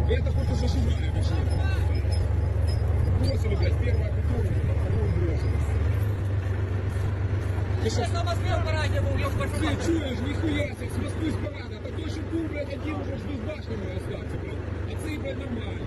Это хоть уже шумная машина. Бросили, блядь, первая культура, вторую бросили. Ты сейчас на Москве в параде был, ёб твою Ты мать. чуешь, нихуя себе, с Москвы с парада. Так той, что был, блядь, один уже ж без башни мой остался, блядь. А ты, блядь, нормально.